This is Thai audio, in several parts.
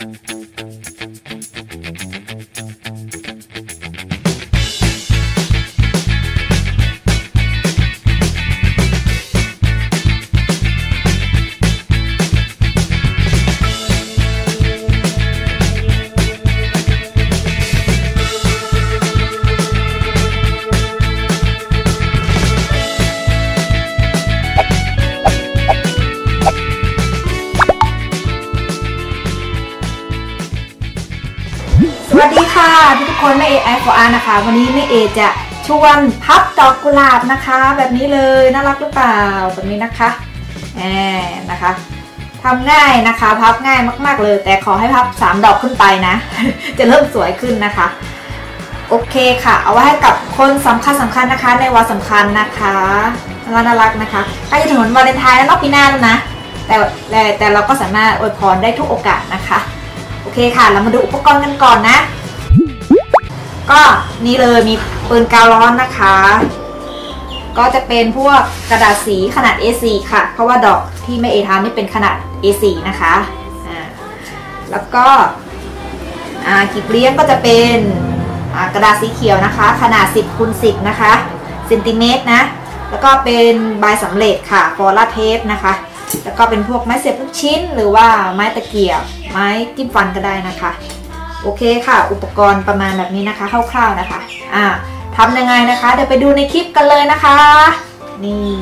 สวัสดีค่ะทุกคนแม่เอไอฟอร์นะคะวันนี้แม่เอจะชวนพับดอกกุหลาบนะคะแบบนี้เลยน่ารักหรือเปล่าแบบนี้นะคะนะคะทำง่ายนะคะพับง่ายมากๆเลยแต่ขอให้พับ3 ดอกขึ้นไปนะ จะเริ่มสวยขึ้นนะคะโอเคค่ะเอาไว้ให้กับคนสำคัญนะคะในวันสำคัญนะคะน่ารักนะคะใกล้จะถึงวันวาเลนไทน์แล้วนอกปีหน้าแล้วนะแต่เราก็สามารถอวยพรได้ทุกโอกาสนะคะโอเคค่ะเรามาดูอุปกรณ์กันก่อนนะก็นี่เลยมีปืนกาวร้อนนะคะก็จะเป็นพวกกระดาษสีขนาด A4 ค่ะเพราะว่าดอกที่แม่เอทำนี่เป็นขนาด A4 นะคะแล้วก็ขีดเลี้ยงก็จะเป็นกระดาษสีเขียวนะคะขนาด10 คูณ 10นะคะเซนติเมตรนะแล้วก็เป็นใบสำเร็จค่ะฟอร์ลาเทปนะคะแล้วก็เป็นพวกไม้เสียบลูกชิ้นหรือว่าไม้ตะเกียบไม้จิ้มฟันก็ได้นะคะโอเคค่ะอุปกรณ์ประมาณแบบนี้นะคะคร่าวๆนะคะทำยังไงนะคะเดี๋ยวไปดูในคลิปกันเลยนะคะนี่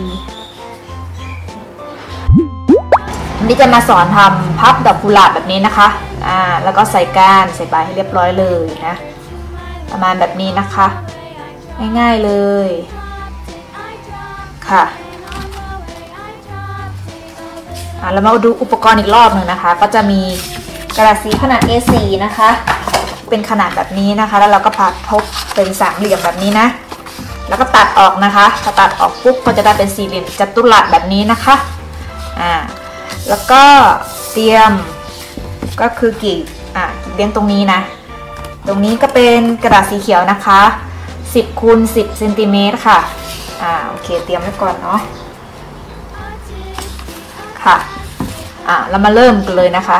วันนี้จะมาสอนทำพับดอกกุหลาบแบบนี้นะคะแล้วก็ใส่ก้านใส่ใบให้เรียบร้อยเลยนะประมาณแบบนี้นะคะง่ายๆเลยค่ะเรามาดูอุปกรณ์อีกรอบหนึ่งนะคะก็จะมีกระดาษสีขนาด A4 นะคะเป็นขนาดแบบนี้นะคะแล้วเราก็พับทบเป็นสามเหลี่ยมแบบนี้นะแล้วก็ตัดออกนะคะพอตัดออกปุ๊บก็จะได้เป็นสี่เหลี่ยมจัตุรัสแบบนี้นะคะแล้วก็เตรียมก็คือกี่เลี้ยงตรงนี้นะตรงนี้ก็เป็นกระดาษสีเขียวนะคะ10 คูณ 10 เซนติเมตรค่ะโอเคเตรียมไว้ก่อนเนาะค่ะเรามาเริ่มกันเลยนะคะ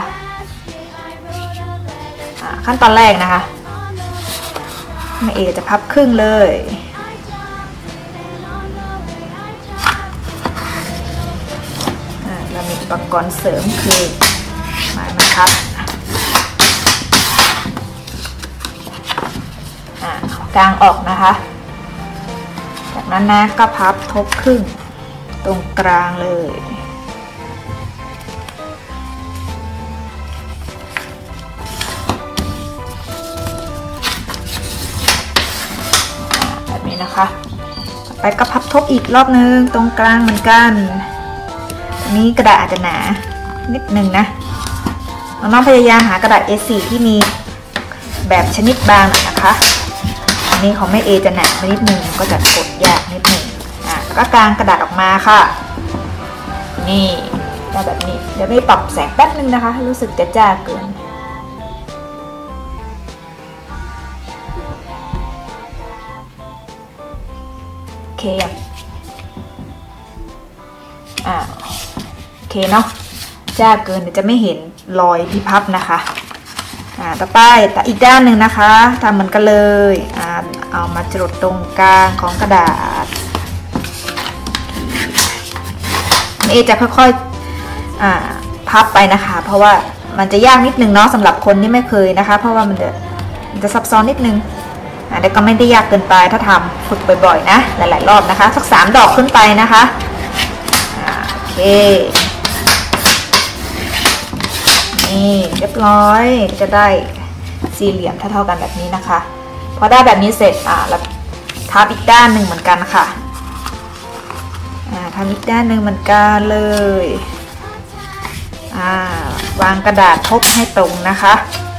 ขั้นตอนแรกนะคะแม่เอจะพับครึ่งเลยเรามีอุปกรณ์เสริมคือไม้บรรทัดกางออกนะคะจากนั้นนะก็พับทบครึ่งตรงกลางเลยนะคะต่อไปก็พับทบอีกรอบนึงตรงกลางเหมือนกันอันนี้กระดาษอาจจะหนานิดนึงนะน้องๆพยายามหากระดาษ A4 ที่มีแบบชนิดบางนะคะอันนี้ของแม่เอจะหนาไปนิดนึงก็จะกดยากนิดนึงแล้วก็กางกระดาษออกมาค่ะนี่ได้แบบนี้เดี๋ยวไม่ปรับแสงแป๊บนึงนะคะรู้สึกจะจ้าเกินโอเคโอเคเนาะจ้าเกินเดี๋ยวจะไม่เห็นรอยที่พับนะคะต่อไปแต่อีกด้านหนึ่งนะคะทำเหมือนกันเลยเอามาจดตรงกลางของกระดาษเอจะค่อยๆพับไปนะคะเพราะว่ามันจะยากนิดนึงเนาะสำหรับคนที่ไม่เคยนะคะเพราะว่ามันจะซับซ้อนนิดนึงแต่ก็ไม่ได้ยากเกินไปถ้าทำฝึกบ่อยๆนะหลายๆรอบนะคะสัก3 ดอกขึ้นไปนะคะโอเคนี่เรียบร้อยจะได้สี่เหลี่ยมเท่าๆกันแบบนี้นะคะพอได้แบบนี้เสร็จแล้วทับอีกด้านหนึ่งเหมือนกันค่ะทำอีกด้านหนึ่งเหมือนกันเลยวางกระดาษทบให้ตรงนะคะ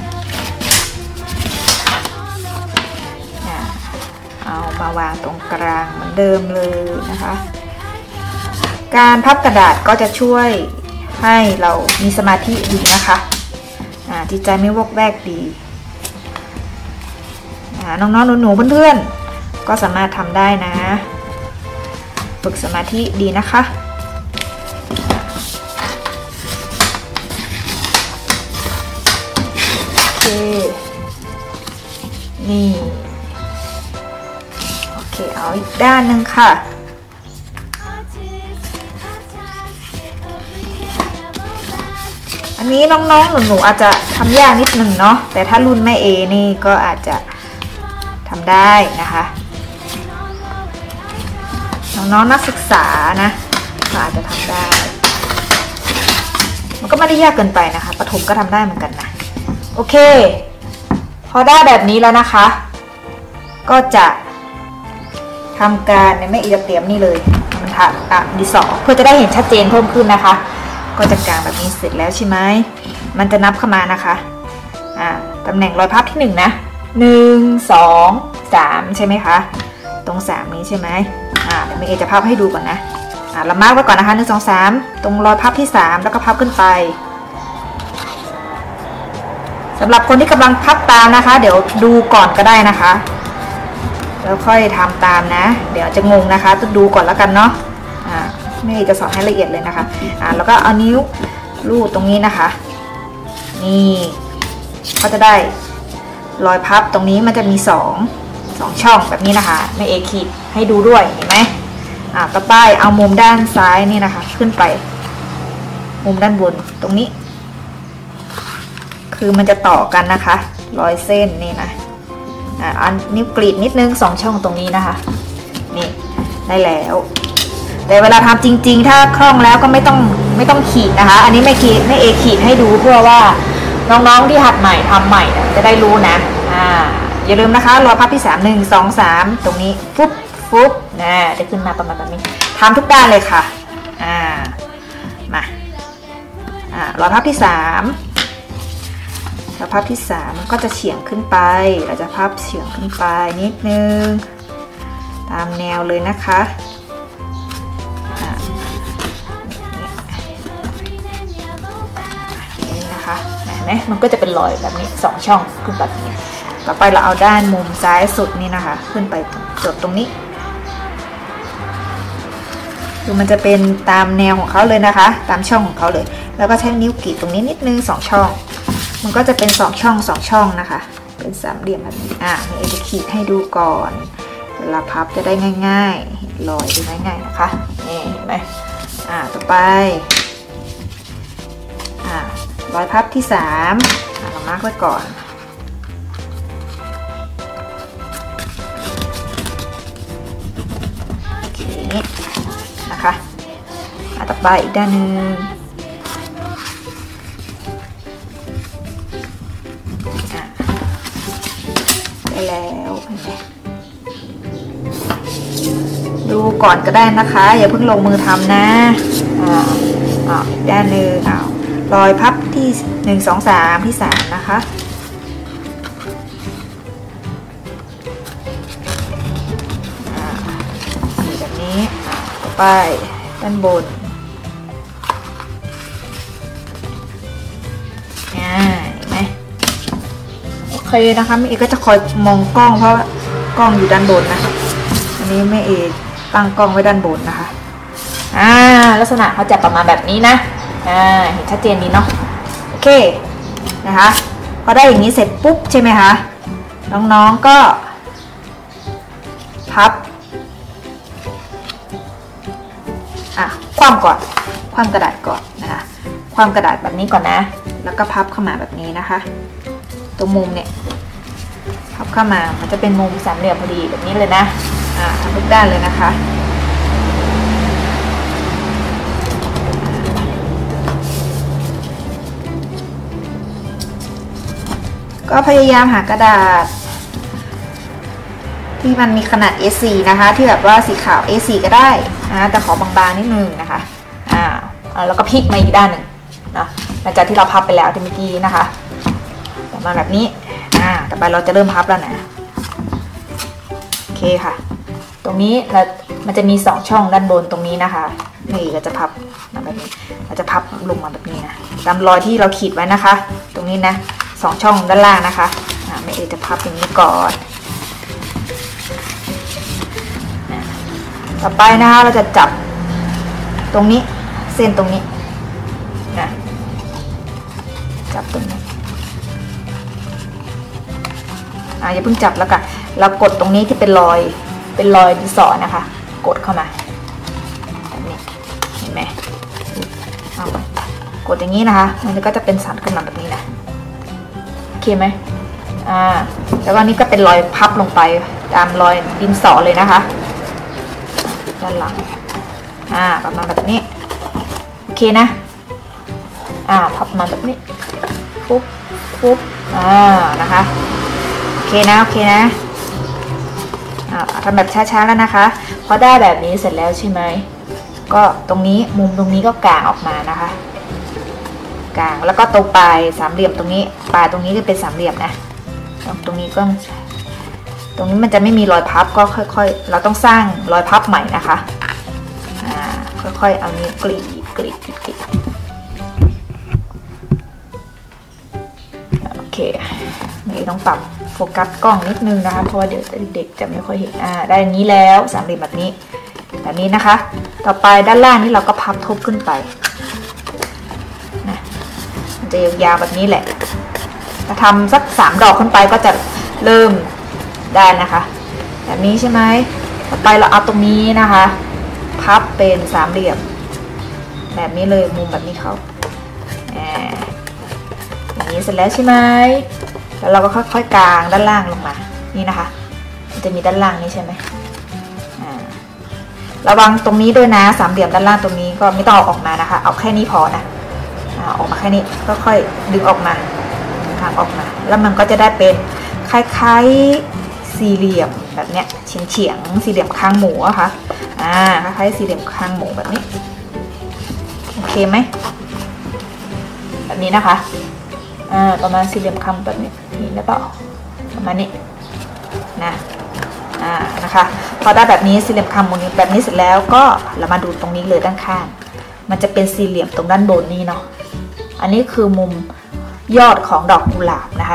เอามาวางตรงกลางเหมือนเดิมเลยนะคะการพับกระดาษก็จะช่วยให้เรามีสมาธิดีนะคะจิตใจไม่วอกแวกดีน้องๆหนูๆเพื่อนๆก็สามารถทำได้นะฝึกสมาธิดีนะคะเคนี่โอเคเอาอีกด้านหนึ่งค่ะอันนี้น้องๆหนูอาจจะทำยากนิดนึงเนาะแต่ถ้ารุ่นแม่เอนี่ก็อาจจะทำได้นะคะน้องๆนักศึกษานะก็อาจจะทำได้มันก็ไม่ได้ยากเกินไปนะคะประถมก็ทำได้เหมือนกันนะโอเคพอได้แบบนี้แล้วนะคะก็จะทำการในแม่เอจะเตรียมนี่เลยมันถักดินสอเพื่อจะได้เห็นชัดเจนเพิ่มขึ้นนะคะก็จะกางแบบนี้เสร็จแล้วใช่ไหมมันจะนับเข้ามานะคะตำแหน่งรอยพับที่1นะ1 2 3ใช่ไหมคะตรง3นี้ใช่ไหมเดี๋ยวแม่เอจะพับให้ดูก่อนนะเรามาร์กไว้ก่อนนะคะ1 2 3ตรงรอยพับที่3แล้วก็พับขึ้นไปสำหรับคนที่กำลังพับตามนะคะเดี๋ยวดูก่อนก็ได้นะคะแล้วค่อยทำตามนะเดี๋ยวจะงงนะคะต้องดูก่อนแล้วกันเนาะแม่จะสอนให้ละเอียดเลยนะคะแล้วก็เอานิ้วลูบตรงนี้นะคะนี่ก็จะได้รอยพับตรงนี้มันจะมี2ช่องแบบนี้นะคะแม่เอขีดให้ดูด้วยเห็นไหมต่อไปเอามุมด้านซ้ายนี่นะคะขึ้นไปมุมด้านบนตรงนี้คือมันจะต่อกันนะคะรอยเส้นนี่นะอันนิ้วกรีดนิดนึง2ช่องตรงนี้นะคะนี่ได้แล้วแต่เวลาทำจริงๆถ้าคล่องแล้วก็ไม่ต้องขีดนะคะอันนี้ไม่เอขีดให้ดูเพื่อว่าน้องๆที่หัดใหม่ทำใหม่จะได้รู้นะอย่าลืมนะคะรอยพับที่3 1 2 3ตรงนี้ฟุบนะจะขึ้นมาประมาณแบบนี้ทำทุกด้านเลยค่ะมารอยพับที่3รอยพับที่3มันก็จะเฉียงขึ้นไปเราจะพับเฉียงขึ้นไปนิดนึงตามแนวเลยนะคะนี่นะคะเห็นไหมมันก็จะเป็นรอยแบบนี้2ช่องขึ้นแบบนี้ต่อไปเราเอาด้านมุมซ้ายสุดนี่นะคะขึ้นไปจดตรงนี้คือมันจะเป็นตามแนวของเขาเลยนะคะตามช่องของเขาเลยแล้วก็ใช้นิ้วกรีดตรงนี้นิดนึง2ช่องมันก็จะเป็น2ช่องนะคะเป็นสามเหลี่ยมแบบนี้เอจะขีดให้ดูก่อนเวลาพับจะได้ง่ายๆเห็นรอยดูง่ายๆนะคะนี่เห็นไหมต่อไปรอยพับที่3เรามาร์กไว้ก่อนโอเคนะคะต่อไปอีกด้านหนึ่งได้แล้วดูก่อนก็ได้นะคะอย่าเพิ่งลงมือทำนะอีกด้านหนึ่งรอยพับที่1 2 3ที่3นะคะแบบนี้ต่อไปด้านบนเห็นไหมโอเคนะคะแม่เอก็จะคอยมองกล้องเพราะกล้องอยู่ด้านบนนะคะอันนี้แม่เอตั้งกล้องไว้ด้านบนนะคะลักษณะเขาจะประมาณแบบนี้นะเห็นชัดเจนดีเนาะโอเคนะคะพอได้อย่างนี้เสร็จปุ๊บใช่ไหมคะน้องๆก็พับคว่ำก่อนคว่ำกระดาษก่อนนะคะคว่ำกระดาษแบบนี้ก่อนนะแล้วก็พับเข้ามาแบบนี้นะคะตัวมุมเนี่ยพับเข้ามามันจะเป็นมุมสามเหลี่ยมพอดีแบบนี้เลยนะทำทุกด้านเลยนะคะก็พยายามหากระดาษที่มันมีขนาด A4 นะคะที่แบบว่าสีขาว A4 ก็ได้นะแต่ขอบางๆนิดนึงนะคะแล้วก็พลิกมาอีกด้านหนึ่งนะหลังจากที่เราพับไปแล้วที่เมื่อกี้นะคะประมาณแบบนี้ต่อไปเราจะเริ่มพับแล้วนะโอเคค่ะตรงนี้มันจะมี2ช่องด้านบนตรงนี้นะคะนี่เราจะพับมาแบบนี้เราจะพับลงมาแบบนี้นะตามรอยที่เราขีดไว้นะคะตรงนี้นะ2ช่องด้านล่างนะคะแม่เอจะพับอย่างนี้ก่อนต่อไปนะคะเราจะจับตรงนี้เส้นตรงนี้นะจับตรงนี้อย่าเพิ่งจับแล้วกันเรากดตรงนี้ที่เป็นรอยดินสอนะคะกดเข้ามาแบบนี้เห็นไหมเอากดอย่างนี้นะคะมันก็จะเป็นสันขึ้นมาแบบนี้นะโอเคไหมแล้วก็นี้ก็เป็นรอยพับลงไปตามรอยดินสอเลยนะคะด้านหลังประมาณแบบนี้โอเคนะพับมาแบบนี้ปุ๊บนะคะโอเคนะทำแบบช้าๆแล้วนะคะพอได้แบบนี้เสร็จแล้วใช่ไหมก็ตรงนี้มุมตรงนี้ก็กางออกมานะคะกางแล้วก็ตรงปลายสามเหลี่ยมตรงนี้ปลายตรงนี้ก็เป็นสามเหลี่ยมนะตรงนี้ก็ตรงนี้มันจะไม่มีรอยพับก็ค่อยๆเราต้องสร้างรอยพับใหม่นะคะค่อยๆเอานี้กรีดโอเคนี่ต้องปรับโฟกัสกล้องนิดนึงนะคะเพราะว่าเดี๋ยวเด็กจะไม่ค่อยเห็นได้อย่างนี้แล้วสามเหลี่ยมแบบนี้นะคะต่อไปด้านล่างนี่เราก็พับทบขึ้นไปนะมันจะยาวๆแบบนี้แหละถ้าทำสัก3 ดอกขึ้นไปก็จะเริ่มได้นะคะแบบนี้ใช่ไหมต่อไปเราเอาตรงนี้นะคะพับเป็นสามเหลี่ยมแบบนี้เลยมุมแบบนี้เขาอย่างนี้เสร็จแล้วใช่ไหมแล้วเราก็ค่อยๆกางด้านล่างลงมานี่นะคะมันจะมีด้านล่างนี้ใช่ไหมระวังตรงนี้ด้วยนะสามเหลี่ยมด้านล่างตรงนี้ก็ไม่ต้องเอาออกมานะคะเอาแค่นี้พอนะออกมาแค่นี้ค่อยๆดึงออกมาทางออกมาแล้วมันก็จะได้เป็นคล้ายๆสี่เหลี่ยมแบบเนี้ยเฉียงสี่เหลี่ยมคางหมูอะค่ะคล้ายๆสี่เหลี่ยมคางหมูแบบนี้โอเคไหมแบบนี้นะคะประมาณสี่เหลี่ยมคางแบบนี้นี่แล้วก็ประมาณนี้นะคะพอได้แบบนี้สี่เหลี่ยมคางหมูนี้แบบนี้เสร็จแล้วก็เรามาดูตรงนี้เลยด้านข้างมันจะเป็นสี่เหลี่ยมตรงด้านบนนี่เนาะอันนี้คือมุมยอดของดอกกุหลาบนะคะ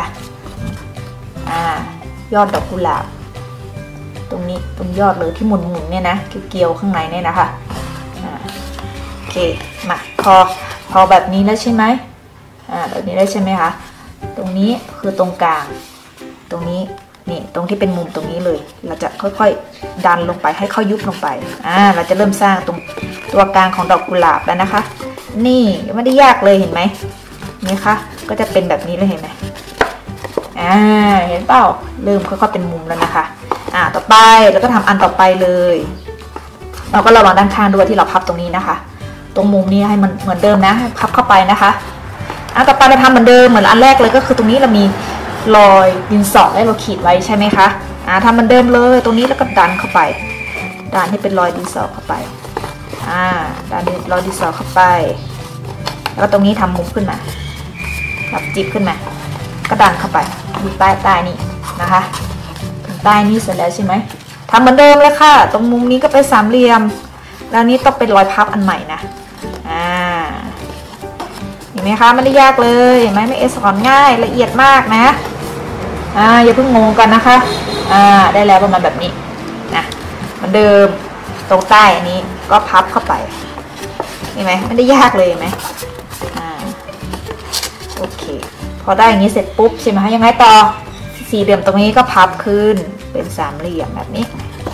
ยอดดอกกุหลาบตรงนี้ตรงยอดเลยที่หมุนเนี่ยนะเกลียวข้างในเนี่ยนะคะโอเคมาพอแบบนี้แล้วใช่ไหมแบบนี้ได้ใช่ไหมคะตรงนี้คือตรงกลางตรงนี้นี่ตรงที่เป็นมุมตรงนี้เลยเราจะค่อยๆดันลงไปให้เข้ายุบลงไปเราจะเริ่มสร้างตรงตัวกลางของดอกกุหลาบแล้วนะคะนี่ไม่ได้ยากเลยเห็นไหมนี่คะก็จะเป็นแบบนี้เลยเห็นไหมเห็นเปล่าเริ่มค่อยๆเป็นมุมแล้วนะคะต่อไปเราก็ทำอันต่อไปเลยเราก็ระวังด้านข้างด้วยที่เราพับตรงนี้นะคะตรงมุมนี้ให้มันเหมือนเดิมนะพับเข้าไปนะคะต่อไปเราทำเหมือนเดิมเหมือนอันแรกเลยก็คือตรงนี้เรามีรอยดินสอให้เราขีดไว้ใช่ไหมคะทำเหมือนเดิมเลยตรงนี้แล้วก็ดันเข้าไปดันให้เป็นรอยดินสอเข้าไปดันรอยดินสอเข้าไปแล้วตรงนี้ทำมุมขึ้นมาจับจิบขึ้นมาก็ดันเข้าไปอยู่ใต้นี่นะคะถึงใต้นี้เสร็จแล้วใช่ไหมทำเหมือนเดิมเลยค่ะตรงมุมนี้ก็เป็นสามเหลี่ยมแล้วนี้ต้องเป็นรอยพับอันใหม่นะเห็นไหมคะไม่ได้ยากเลยเห็นไหมไม่สอนง่ายละเอียดมากนะอย่าเพิ่งงงกันนะคะได้แล้วประมาณแบบนี้นะเหมือนเดิมตรงใต้อันนี้ก็พับเข้าไปเห็นไหมไม่ได้ยากเลยเห็นไหมโอเคพอได้อย่างนี้เสร็จปุ๊บใช่ไหมคะยังไงต่อสี่เหลี่ยมตรงนี้ก็พับขึ้นเป็นสามเหลี่ยมแบบนี้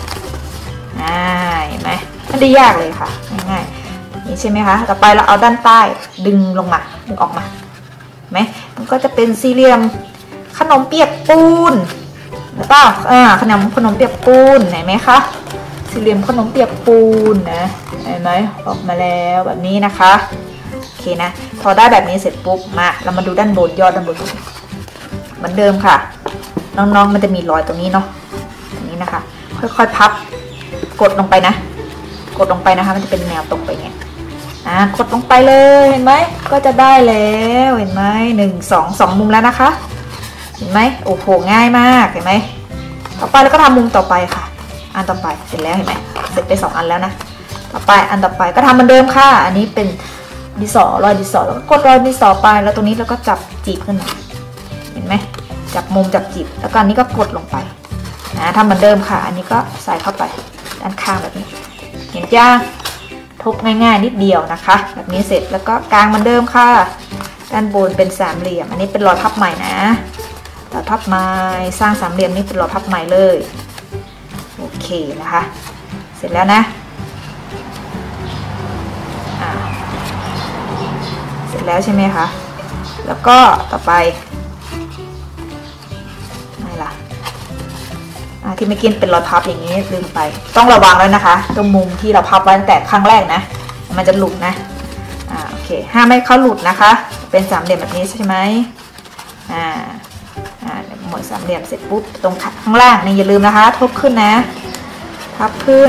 เห็นไหมไม่ได้ยากเลยค่ะง่ายๆนี่ใช่ไหมคะต่อไปเราเอาด้านใต้ดึงลงมาดึงออกมาไหมมันก็จะเป็นสี่เหลี่ยมขนมเปียกปูนหรือเปล่าขนมเปียกปูนไหนไหมคะสี่เหลี่ยมขนมเปียกปูนนะเห็นไหมออกมาแล้วแบบนี้นะคะโอเคนะพอได้แบบนี้เสร็จปุ๊บมาเรามาดูด้านบนยอดด้านบนเหมือนเดิมค่ะน้องๆมันจะมีรอยตรงนี้เนาะตรงนี้นะคะค่อยๆพับกดลงไปนะกดลงไปนะคะมันจะเป็นแนวตรงไปเนี่ยกดลงไปเลยเห็นไหมก็จะได้แล้วเห็นไหม2 มุมแล้วนะคะเห็นไหมโอ้โหง่ายมากเห็นไหมต่อไปเราก็ทำมุมต่อไปค่ะอันต่อไปเสร็จแล้วเห็นไหมเสร็จไป2 อันแล้วนะต่อไปอันต่อไปก็ทำเหมือนเดิมค่ะอันนี้เป็นดินสอรอยดินสอแล้วก็กดรอยดินสอไปแล้วตรงนี้เราก็จับจีบขึ้นมาเห็นไหมจับมุมจับจีบแล้วก็อันนี้ก็กดลงไปทำเหมือนเดิมค่ะอันนี้ก็ใส่เข้าไปด้านข้างแบบนี้เห็นจ้าทุบง่ายๆนิดเดียวนะคะแบบนี้เสร็จแล้วก็กางเหมือนเดิมค่ะด้านบนเป็นสามเหลี่ยมอันนี้เป็นรอยพับใหม่นะตัดพับไม้สร้างสามเหลี่ยมนี้เป็นรอยพับไม้เลยโอเคนะคะเสร็จแล้วนะเสร็จแล้วใช่ไหมคะแล้วก็ต่อไปอะไรล่ะที่เมื่อกี้เป็นรอยพับอย่างนี้ลืมไปต้องระวังแล้วนะคะตรงมุมที่เราพับไว้ตั้งแต่ครั้งแรกนะมันจะหลุดนะโอเคห้ามไม่เขาหลุดนะคะเป็นสามเหลี่ยมแบบนี้ใช่ไหมหมดสามเหลี่ยมเสร็จปุ๊บตรงข้างล่างนี่อย่าลืมนะคะทบขึ้นนะพับขึ้น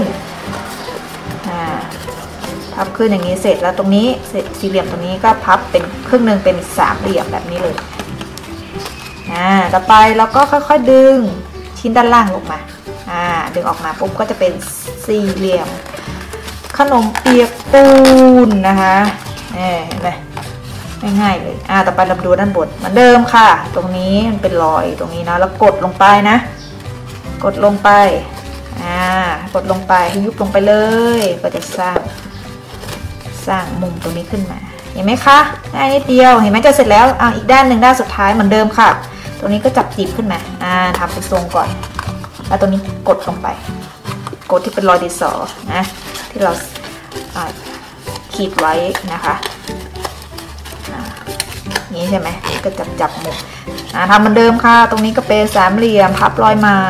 พับขึ้นอย่างนี้เสร็จแล้วตรงนี้สี่เหลี่ยมตรงนี้ก็พับเป็นครึ่งหนึ่งเป็นสามเหลี่ยมแบบนี้เลยต่อไปเราก็ค่อยๆดึงชิ้นด้านล่างออกมาดึงออกมาปุ๊บก็จะเป็นสี่เหลี่ยมขนมเปียกปูนนะคะเห็นไหมง่ายๆเลยต่อไปเราดูด้านบนเหมือนเดิมค่ะตรงนี้มันเป็นรอยตรงนี้นะแล้วกดลงไปนะกดลงไปกดลงไปให้ยุบลงไปเลยก็จะสร้างมุมตรงนี้ขึ้นมาเห็นไหมคะง่ายนิดเดียวเห็นไหมจะเสร็จแล้วอีกด้านหนึ่งด้านสุดท้ายเหมือนเดิมค่ะตรงนี้ก็จับจีบขึ้นมาทำเป็นทรงก่อนแล้วตรงนี้กดลงไปกดที่เป็นรอยดินสอนะที่เราขีดไว้นะคะนี้ใช่ไหมก็จับมุมทำเหมือนเดิมค่ะตรงนี้ก็เป็นสามเหลี่ยมพับรอยไม้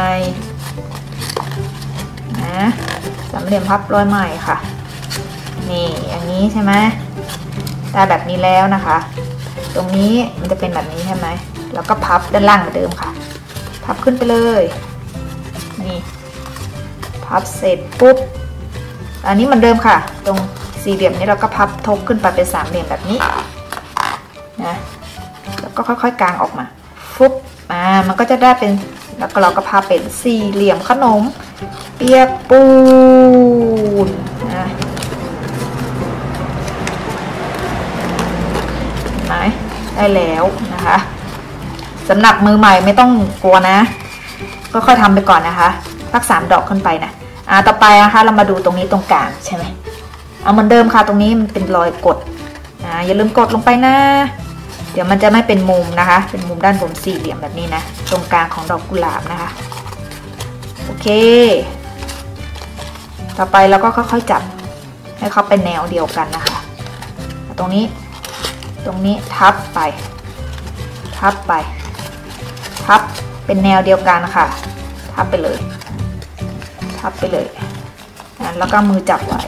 นะสามเหลี่ยมพับรอยไม้ค่ะนี่อย่างนี้ใช่ไหมได้แบบนี้แล้วนะคะตรงนี้มันจะเป็นแบบนี้ใช่ไหมแล้วก็พับด้านล่างเหมือนเดิมค่ะพับขึ้นไปเลยนี่พับเสร็จปุ๊บอันนี้เหมือนเดิมค่ะตรงสี่เหลี่ยมนี้เราก็พับทบขึ้นไปเป็นสามเหลี่ยมแบบนี้นะแล้วก็ค่อยๆกางออกมาฟุบมันก็จะได้เป็นแล้วก็เราก็พับเป็นสี่เหลี่ยมขนมเปียกปูนนะได้แล้วนะคะสำหรับมือใหม่ไม่ต้องกลัวนะก็ค่อยทำไปก่อนนะคะสัก3 ดอกขึ้นไปนะต่อไปนะคะเรามาดูตรงนี้ตรงกลางใช่ไหมเหมือนเดิมค่ะตรงนี้มันเป็นรอยกดอย่าลืมกดลงไปนะเดี๋ยวมันจะไม่เป็นมุมนะคะเป็นมุมด้านบนสี่เหลี่ยมแบบนี้นะตรงกลางของดอกกุหลาบนะคะโอเคต่อไปเราก็ค่อยๆจับให้เขาเป็นแนวเดียวกันนะคะตรงนี้ทับไปทับเป็นแนวเดียวกันค่ะทับไปเลยแล้วก็มือจับไว้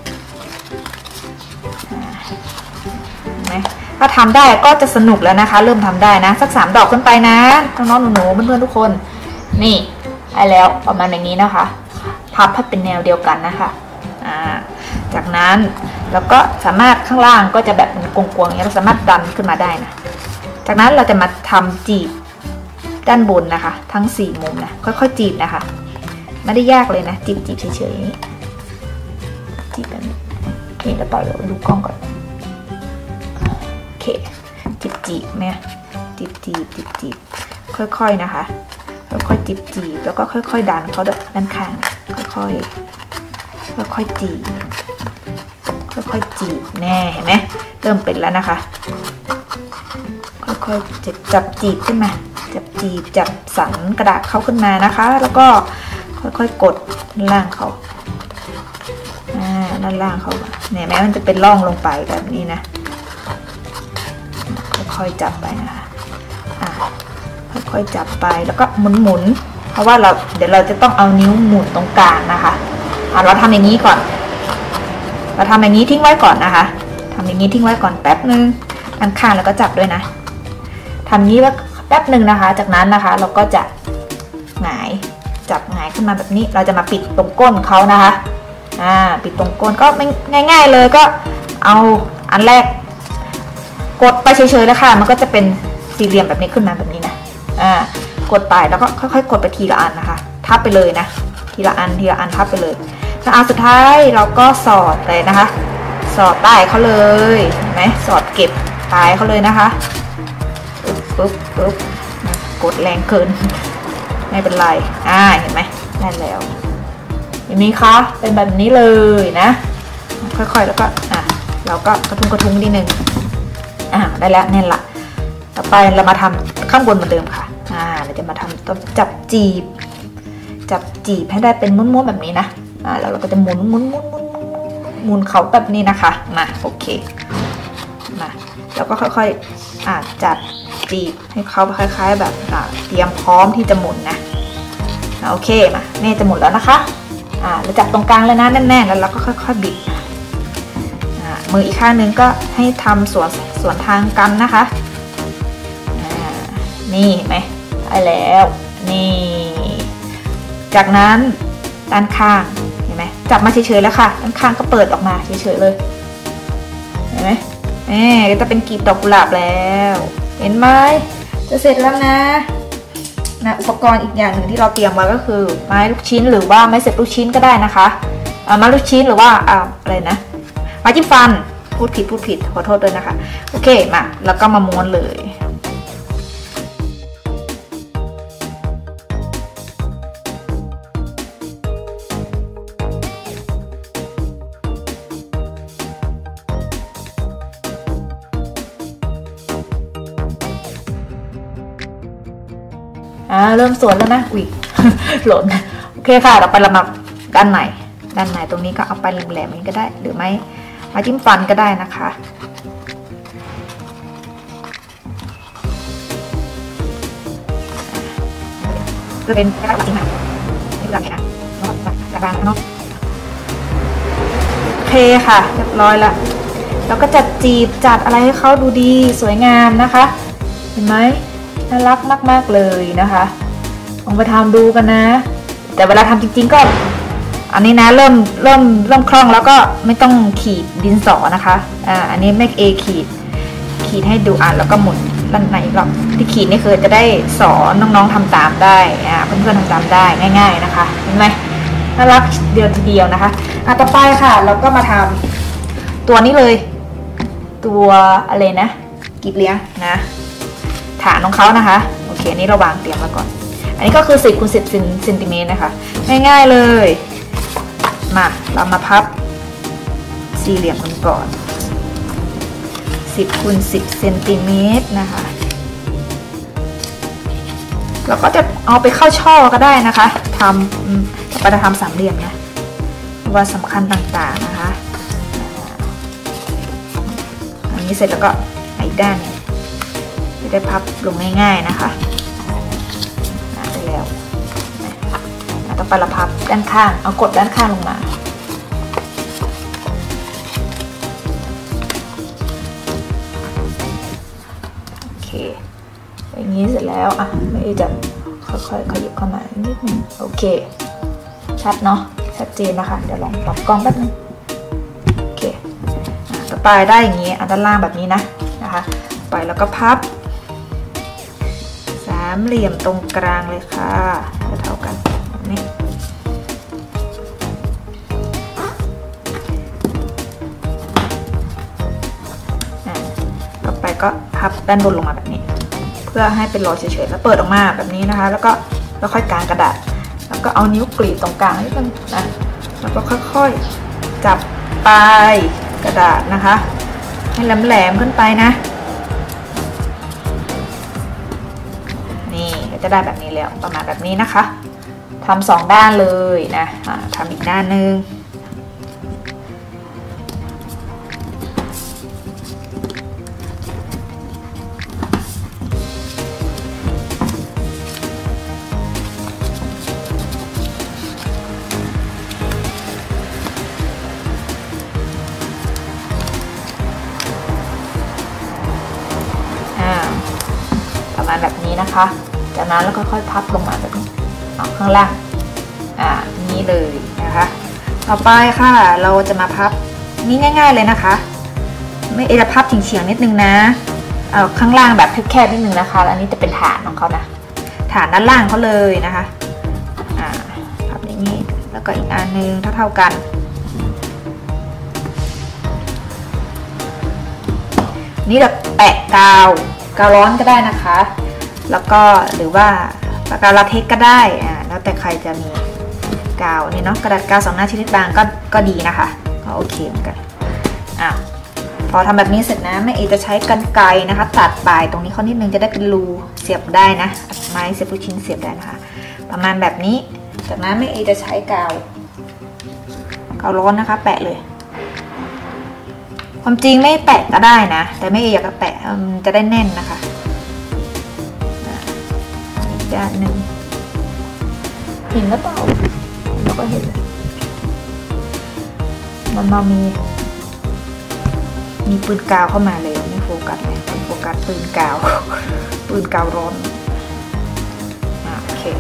เห็นไหมถ้าทำได้ก็จะสนุกแล้วนะคะเริ่มทำได้นะสัก3 ดอกขึ้นไปนะน้องๆหนูๆเพื่อนๆทุกคนนี่ได้แล้วประมาณอย่างนี้นะคะพับให้เป็นแนวเดียวกันนะคะจากนั้นแล้วก็สามารถข้างล่างก็จะแบบเป็นกวงๆอย่างนี้เราสามารถดันขึ้นมาได้นะจากนั้นเราจะมาทำจีบด้านบนนะคะทั้ง4 มุมนะค่อยๆจีบนะคะไม่ได้ยากเลยนะจีบเฉยๆจีบแบบนี้นี่แล้วต่อเดี๋ยวดูกล้องก่อนโอเคจีบเนี่ยจีบค่อยๆนะคะค่อยๆจีบแล้วก็ค่อยๆดันเขาด้านข้างค่อยๆจีบแน่เห็นไหมเริ่มเป็นแล้วนะคะค่อยๆจับจีบขึ้นมาจับสันกระดาษเขาขึ้นมานะคะแล้วก็ค่อยๆกดด้านล่างเขาด้านล่างเขาเนี่ยแม้มันจะเป็นร่องลงไปแบบนี้นะค่อยๆจับไปนะคะค่อยๆจับไปแล้วก็หมุนเพราะว่าเดี๋ยวเราจะต้องเอานิ้วหมุนตรงกลางนะคะเราทำอย่างนี้ก่อนเราทำอย่างนี้ทิ้งไว้ก่อนนะคะทำอย่างนี้ทิ้งไว้ก่อนแป๊บนึงด้านข้างแล้วก็จับด้วยนะทำนี้ไว้แป๊บนึงนะคะจากนั้นนะคะเราก็จะจับหงายขึ้นมาแบบนี้เราจะมาปิดตรงก้นเขานะคะปิดตรงก้นก็ง่ายๆเลยก็เอาอันแรกกดไปเฉยๆแล้วค่ะมันก็จะเป็นสี่เหลี่ยมแบบนี้ขึ้นมาแบบนี้นะกดไปแล้วก็ค่อยๆกดไปทีละอันนะคะทับไปเลยนะทีละอันทับไปเลยแล้วอันสุดท้ายเราก็สอดเลยนะคะสอดใต้เขาเลยเห็นไหมสอดเก็บปลายเขาเลยนะคะปุ๊บกดแรงเกินไม่เป็นไรเห็นไหมได้แล้วอย่างนี้คะเป็นแบบนี้เลยนะค่อยๆแล้วก็เราก็กระทุ้งนิดนึงได้แล้วแน่นละต่อไปเรามาทำข้างบนเหมือนเดิมค่ะเราจะมาทำต้องจับจีบให้ได้เป็นม้วนๆแบบนี้นะแล้วเราก็จะหมุนเขาแบบนี้นะคะมาโอเคมาแล้วก็ค่อยๆจับจีบให้เขาคล้ายๆแบบเตรียมพร้อมที่จะหมุนนะโอเคมานี่จะหมุนแล้วนะคะเราจับตรงกลางเลยนะแน่นๆแล้วเราก็ค่อยๆบิดมืออีกข้างนึงก็ให้ทำสวนทางกันนะคะนี่เห็นไหมได้แล้วนี่จากนั้นด้านข้างเห็นไหมจับมาเฉยๆแล้วค่ะด้านข้างก็เปิดออกมาเฉยๆเลยเห็นไหมก็จะเป็นกลีบดอกกุหลาบแล้วเห็นไหมจะเสร็จแล้วนะอุปกรณ์อีกอย่างหนึ่งที่เราเตรียมไว้ก็คือไม้ลูกชิ้นหรือว่าไม้เสียบลูกชิ้นก็ได้นะคะไม้ลูกชิ้นหรือว่าอะไรนะไม้จิ้มฟันพูดผิดขอโทษด้วยนะคะโอเคมาแล้วก็มาม้วนเลยเริ่มสวนแล้วนะอุ๊ย หล่นโอเคค่ะเราไปละมักด้านในตรงนี้ก็เอาไปแหลมๆนี้ก็ได้หรือไม่มาจิ้มฟันก็ได้นะคะจะเป็นกระดาษจริงค่ะนี่หลักนะกระดาษเนาะโอเคค่ะเรียบร้อยแล้วแล้วก็จัดอะไรให้เขาดูดีสวยงามนะคะเห็นไหมน่ารักมากๆเลยนะคะลองไปทำดูกันนะแต่เวลาทำจริงๆก็อันนี้นะเริ่มคล่องแล้วก็ไม่ต้องขีดดินสอนะคะอันนี้แม่เอขีดให้ดูแล้วก็หมุนด้านในหรอกที่ขีดนี่คือจะได้สอนน้องๆทำตามได้เพื่อนๆทำตามได้ง่ายๆนะคะเห็นไหมน่ารักเดียวทีเดียวนะคะต่อไปค่ะเราก็มาทำตัวนี้เลยตัวอะไรนะกีบเลี้ยงนะฐานของเขานะคะโอเคนี่เราวางเตรียมไว้ก่อนอันนี้ก็คือ10 คูณ 10 เซนติเมตรนะคะง่ายๆเลยมาเรามาพับสี่เหลี่ยมกันก่อน10 คูณ 10 เซนติเมตรนะคะเราก็จะเอาไปเข้าช่อก็ได้นะคะจะทำสามเหลี่ยมนะว่าสำคัญต่างๆนะคะอันนี้เสร็จแล้วก็อีกด้านนึงจะได้พับลงง่ายๆนะคะได้แล้วต่อไปเราพับด้านข้างเอากดด้านข้างลงมาโอเคอย่างนี้เสร็จแล้วไม่จะค่อยๆขยับเข้ามานิดนึงโอเคชัดเนาะชัดเจนนะคะเดี๋ยวลองปรับกล้องแป๊บนึงโอเคต่อไปได้อย่างนี้ด้านล่างแบบนี้นะคะไปแล้วก็พับสามเหลี่ยมตรงกลางเลยค่ะเท่ากันนี่ต่อไปก็พับด้านบนลงมาแบบนี้เพื่อให้เป็นรอยเฉยๆแล้วเปิดออกมาแบบนี้นะคะแล้วค่อยกางกระดาษแล้วก็เอานิ้วกรีดตรงกลางนิดนึงนะแล้วก็ค่อยๆจับปลายกระดาษนะคะให้แหลมๆขึ้นไปนะนี่ก็จะได้แบบนี้แล้วประมาณแบบนี้นะคะทำ2 ด้านเลยนะทำอีกด้านนึงประมาณแบบนี้นะคะจากนั้นแล้วค่อยๆพับลงมาแบบนี้ข้างล่างนี้เลยนะคะต่อไปค่ะเราจะมาพับนี่ง่ายๆเลยนะคะไม่จะพับเฉียงๆนิดนึงนะข้างล่างแบบแคบๆนิดนึงนะคะอันนี้จะเป็นฐานของเขานะฐานด้านล่างเขาเลยนะคะพับอย่างนี้แล้วก็อีกอันนึงเท่าๆกันนี่เราแปะกาวร้อนก็ได้นะคะแล้วก็หรือว่าปากกาลาเท็กซ์ก็ได้แล้วแต่ใครจะมีกาวนี่เนาะกระดาษกาว2 หน้าชนิดบางก็ดีนะคะก็โอเคเหมือนกันพอทำแบบนี้เสร็จนะแม่เอจะใช้กรรไกรนะคะตัดปลายตรงนี้เขานิดนึงจะได้เป็นรูเสียบได้นะไม้เสียบลูกชิ้นเสียบได้นะคะประมาณแบบนี้จากนั้นแม่เอจะใช้กาวร้อนนะคะแปะเลยความจริงไม่แปะก็ได้นะแต่แม่เออยากจะแปะจะได้แน่นนะคะอีกด้านหนึ่งเห็นหรือเปล่าเราก็เห็นมันมามีปืนกาวเข้ามาเลยไม่โฟกัสเลยโฟกัสปืนกาวร้อนโอเค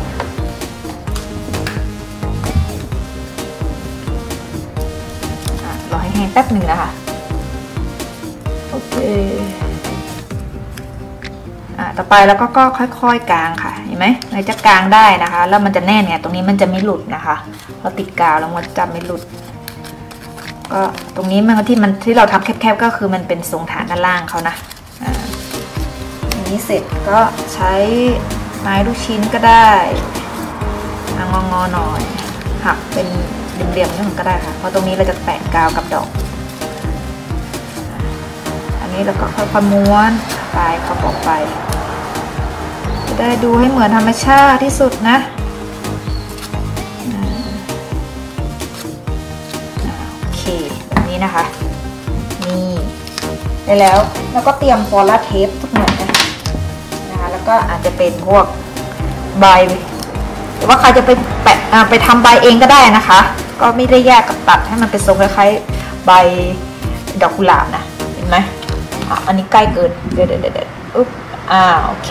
รอให้แห้งแป๊บหนึ่งนะคะโอเคต่อไปแล้วก็ค่อยๆกางค่ะเห็นไหมมันจะกางได้นะคะแล้วมันจะแน่นเนี่ยตรงนี้มันจะไม่หลุดนะคะพอติดกาวแล้วมันจะไม่หลุดก็ตรงนี้มันที่เราทำแคบๆก็คือมันเป็นทรงฐานด้านล่างเขานะอันนี้เสร็จก็ใช้ไม้ลูกชิ้นก็ได้งอหน่อยหักเป็นเหลี่ยมๆนี่มันก็ได้ค่ะเพราะตรงนี้เราจะแปะกาวกับดอกอันนี้เราก็ค่อยๆม้วนปลายเขาออกไปจะได้ดูให้เหมือนธรรมชาติที่สุดนะแบบนี้นะคะนี่ได้แล้วก็เตรียมฟอลลาเทปสักหน่อยนะคะแล้วก็อาจจะเป็นพวกใบหรือว่าใครจะไปแปะไปทำใบเองก็ได้นะคะก็ไม่ได้ยากกับตัดให้มันเป็นทรงคล้ายๆใบดอกกุหลาบนะเห็นไหมอันนี้ใกล้เกินเดี๋ยวอุ๊บโอเค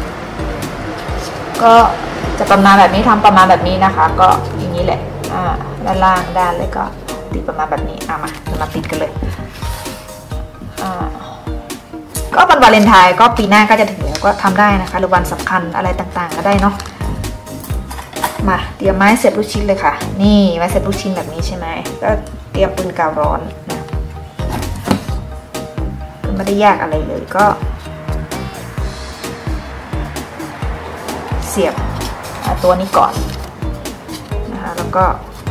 ก็จะประมาณแบบนี้ทำประมาณแบบนี้นะคะก็อย่างนี้แหละด้านล่างด้านเลยก็ติดประมาณแบบนี้มาติดกันเลยก็วันวาเลนไทน์ก็ปีหน้าก็จะถึงแล้วก็ทำได้นะคะหรือวันสำคัญอะไรต่างๆก็ได้เนาะมาเตรียมไม้เสียบลูกชิ้นเลยค่ะนี่ไม้เสียบลูกชิ้นแบบนี้ใช่ไหมก็เตรียมปืนกาวร้อนนะไม่ได้ยากอะไรเลยก็เสียบตัวนี้ก่อนนะคะแล้วก็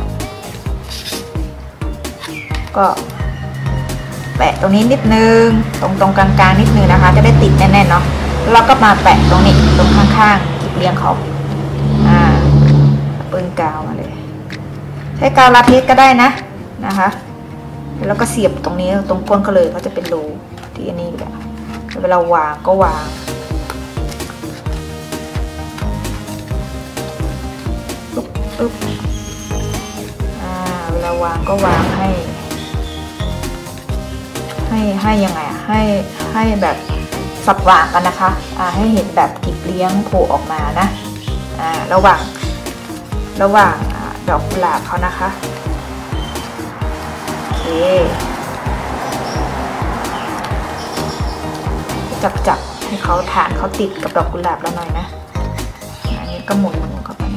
แปะตรงนี้นิดนึงตรงกลางๆนิดนึงนะคะจะได้ติดแน่นๆเนาะแล้วก็มาแปะตรงนี้ตรงข้างๆเรียงเขาปืนกาวมาเลยใช้กาวลาเทสก็ได้นะคะแล้วก็เสียบตรงนี้ตรงก้นเขาเลยเขาจะเป็นรูที่อันนี้แหละเวลาวางก็วางปึ๊บเวลาวางก็วางให้ยังไงให้แบบสับวางกันนะคะให้เห็นแบบกลีบเลี้ยงโผล่ออกมานะระหว่างดอกกุหลาบเขานะคะโอเคจับให้เขาฐานเขาติดกับดอกกุหลาบแล้วหน่อยนะอันนี้ก็หมุนเข้าไป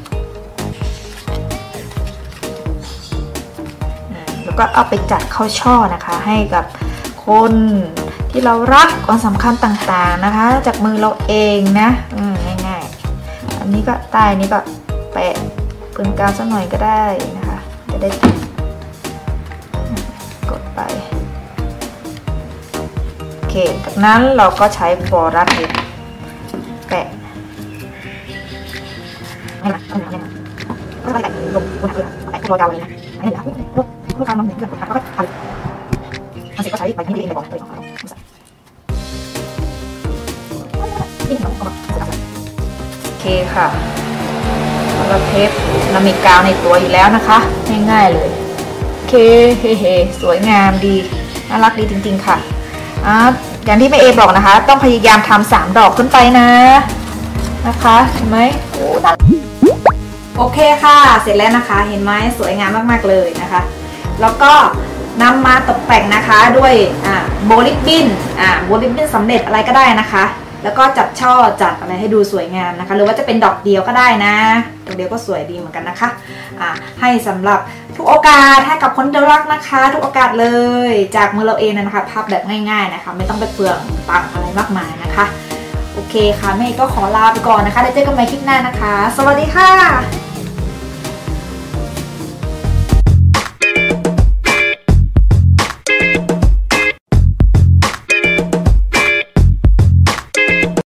แล้วก็เอาไปจัดเข้าช่อนะคะให้กับคนที่เรารักความสำคัญต่างๆนะคะจากมือเราเองนะง่ายๆอันนี้ก็ใต้นี้ก็แปะปืนกาวสักหน่อยก็ได้นะคะจะได้กดไปโอเคจากนั้นเราก็ใช้ฟอรัสแปะให้มันก็ไปแตะลงบนพื้นแตะรอยดาวเลยนะนี่แหละพวกการมองเห็นเรื่องของการก็ทำเสร็จก็ใช้ไปนี่เองไปก่อนเลยของเราโอเคค่ะเราเทปเรามีกาวในตัวอยู่แล้วนะคะง่ายๆเลยโอเคสวยงามดีน่ารักดีจริงๆค่ะอย่างที่แม่เอบอกนะคะต้องพยายามทำ3 ดอกขึ้นไปนะคะเห็นไหมโอเคค่ะเสร็จแล้วนะคะเห็นไหมสวยงามมากๆเลยนะคะแล้วก็นำมาตกแต่งนะคะด้วยโบลิบบิ้นโบลิบบิ้นสำเร็จอะไรก็ได้นะคะแล้วก็จัดช่อจัดอะไรให้ดูสวยงามนะคะหรือว่าจะเป็นดอกเดียวก็ได้นะดอกเดียวก็สวยดีเหมือนกันนะคะให้สำหรับทุกโอกาสให้กับคนที่รักนะคะทุกโอกาสเลยจากมือเราเองนะคะภาพแบบง่ายๆนะคะไม่ต้องไปเปลืองตังค์อะไรมากมายนะคะโอเคค่ะแม่ก็ขอลาไปก่อนนะคะได้เจอกันใหม่คลิปหน้านะคะสวัสดีค่ะ